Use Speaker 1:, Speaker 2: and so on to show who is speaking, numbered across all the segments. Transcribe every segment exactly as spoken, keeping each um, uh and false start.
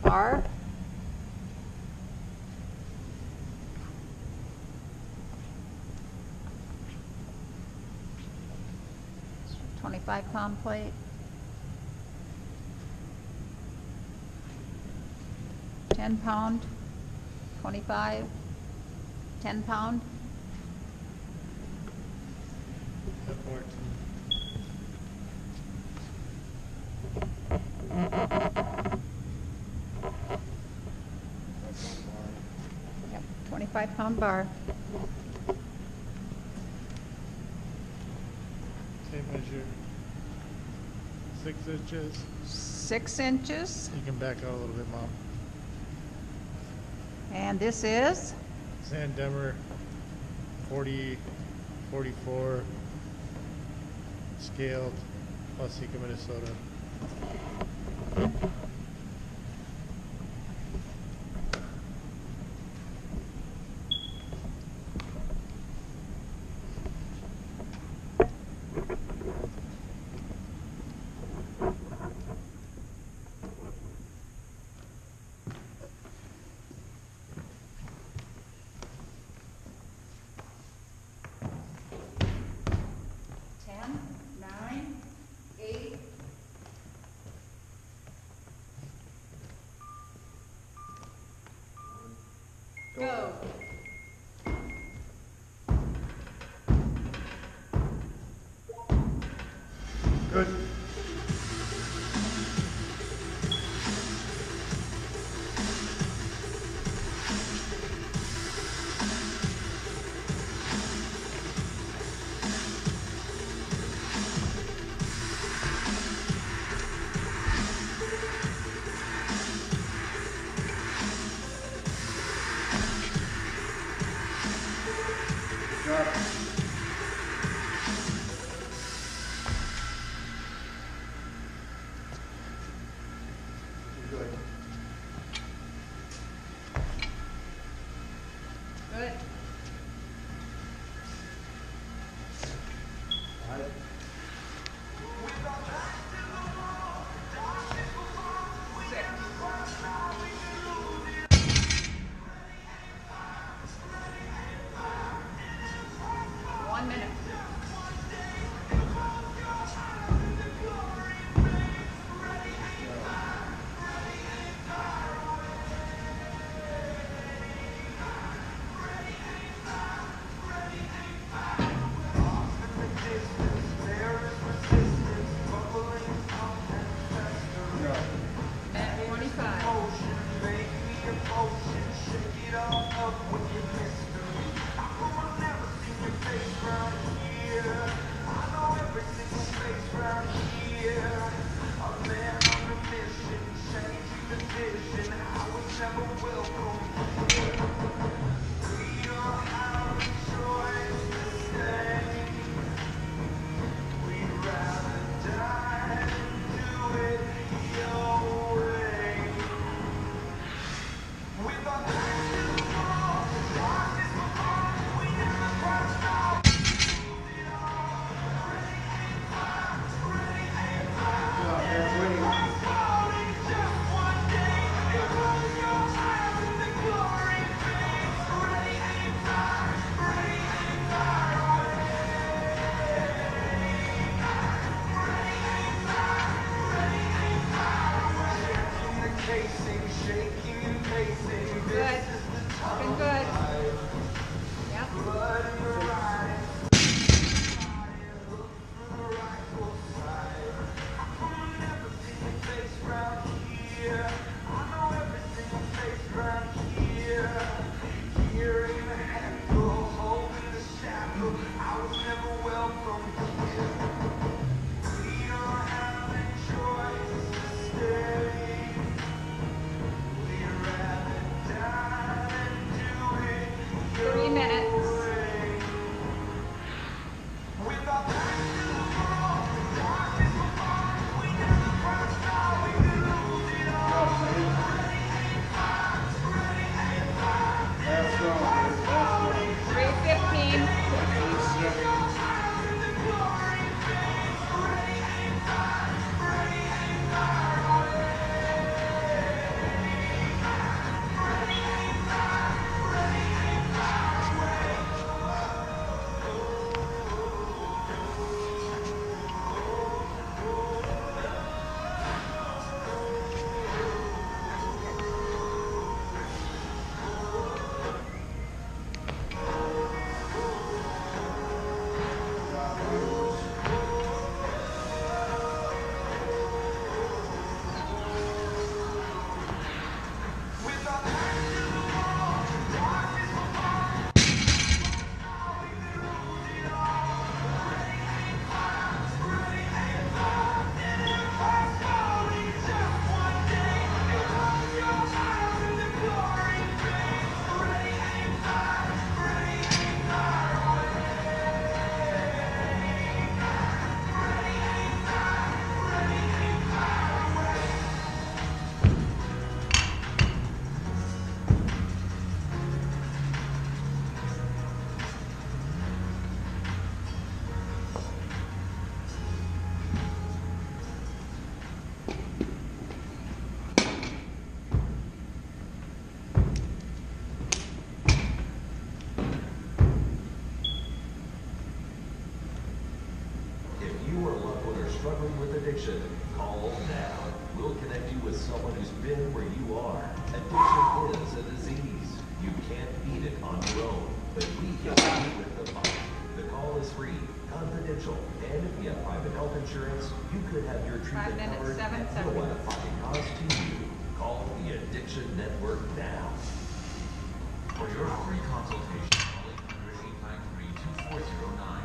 Speaker 1: bar. twenty-five pound plate. ten pound, twenty-five, ten pound.
Speaker 2: That worked.
Speaker 1: Yep, twenty-five pound bar.
Speaker 2: Tape measure six inches.
Speaker 1: Six inches.
Speaker 2: You can back out a little bit, Mom.
Speaker 1: And this is
Speaker 2: Sandemmer forty, forty-four, scaled, Waseca, Minnesota.
Speaker 1: ten, nine, eight, go.
Speaker 2: Good.
Speaker 1: Good.
Speaker 3: struggling with addiction, call now. We'll connect you with someone who's been where you are. Addiction is a disease. You can't beat it on your own, but we can beat it with the fight. The call is free, confidential, and if you have private health insurance, you could have your treatment
Speaker 1: Five minutes,
Speaker 3: covered
Speaker 1: seven
Speaker 3: at no
Speaker 1: seconds.
Speaker 3: out-of-pocket cost to you. Call the Addiction Network now.
Speaker 4: For your free consultation, call eight hundred, eight nine three, two four zero nine.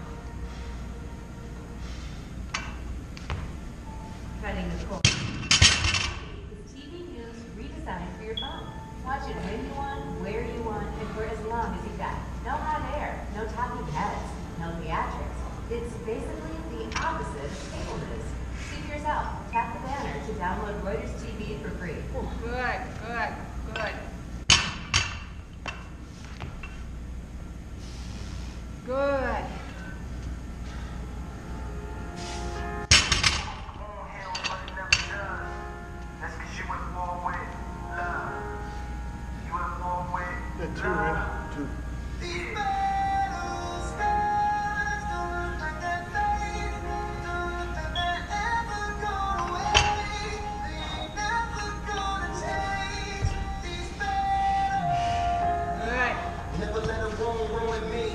Speaker 5: Cutting the cord. It's T V news redesigned for your phone. Watch it when you want, where you want, and for as long as you've got. No hot air, no talking heads, no theatrics. It's basically the opposite of cable news. See for yourself. Tap the banner to download Reuters T V for free.
Speaker 1: Good, good, good. Good.
Speaker 2: The two, right? Two.
Speaker 1: Good.
Speaker 6: Never let a wrong ruin me.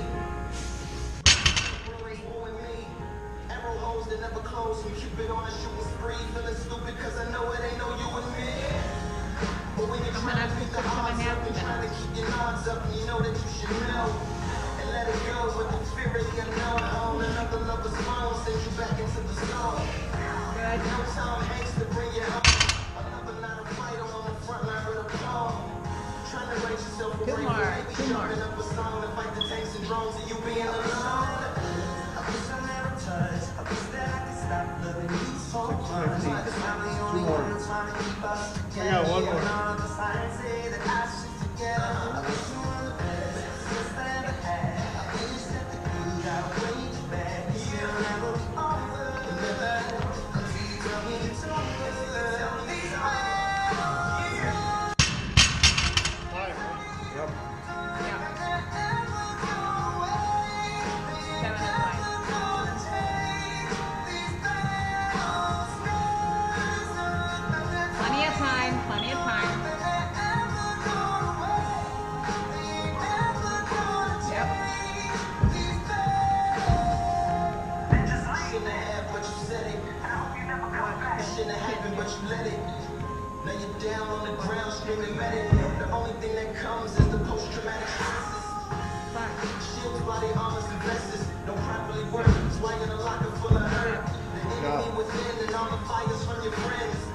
Speaker 6: Ruin me. Arrow holes that never close me. Cupid on a shooting spree. Feeling stupid cause I know it ain't no you and me. But when you're trying to pick the odds up and trying to keep your odds up, and you know that you should know. And let it go with the fear of the unknown. Hold another lover's phone, send you back into the zone.
Speaker 1: Good.
Speaker 6: No Tom Hanks to bring you home. Another night of fight on the front line with a poem. Trying to raise yourself a
Speaker 1: Two
Speaker 6: break,
Speaker 1: more,
Speaker 6: maybe
Speaker 1: two more.
Speaker 6: jumping up a song to fight the tanks and drones and you being alone. I wish I never touched. I wish that I could stop loving you so much. Cause I'm the only
Speaker 2: more.
Speaker 6: one trying to keep us
Speaker 2: I got one more.
Speaker 6: And all of the signs say that I should together. I wish you were the best since I ever had. I wish that the good outweighed the bad. Cause you'll never be over. Never. Until you tell me it's over. Tell me it's over.
Speaker 2: Five. Yep.
Speaker 1: Yeah. Seven is fine. Plenty of time, plenty of time. Yep.
Speaker 6: Shouldn't have, but you said it. It shouldn't have happened, but you let it. Now you're down on the ground, screaming medic. The only thing that comes is the post-traumatic stresses.
Speaker 1: Fine.
Speaker 6: Shields, body armors, and vests don't properly work. It's why you're in a locker full of hurt. The enemy within and all the fires from your friends.